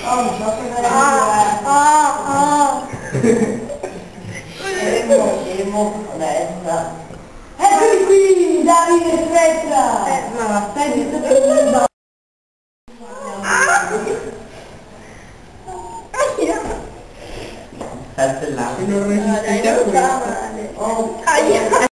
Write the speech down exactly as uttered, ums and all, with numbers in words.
Oh, mi so che non Ah, ah, ah. Emo, emo, adesso. Eccoli qui, Davide Spezza! Eh, ma stai zitto. Saltellato. Non resistete a questo. Oh, Aia.